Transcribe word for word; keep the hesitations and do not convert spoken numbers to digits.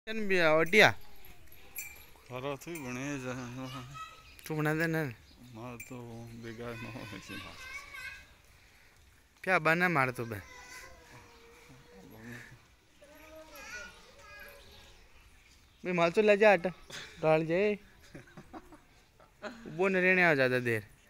ओटिया खरा थी बने जा तू बना दे ना मार तो बेकार ना हो ऐसे ना क्या बना मार तो बे भाई माल तो ले जा हट डाल जाए वो न रहने आ ज़्यादा देर